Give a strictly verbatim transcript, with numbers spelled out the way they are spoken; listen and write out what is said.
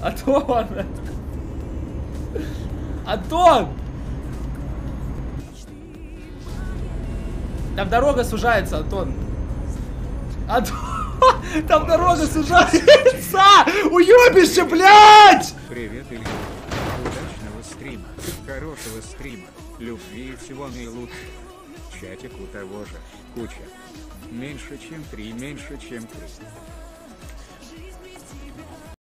Антон! Антон! Там дорога сужается, Антон. Антон! Там дорога сужается! Уебище, блядь! Привет, Илья. Удачного стрима, хорошего стрима, любви и всего наилучшего. Чатик у того же, куча. Меньше чем три, меньше чем три.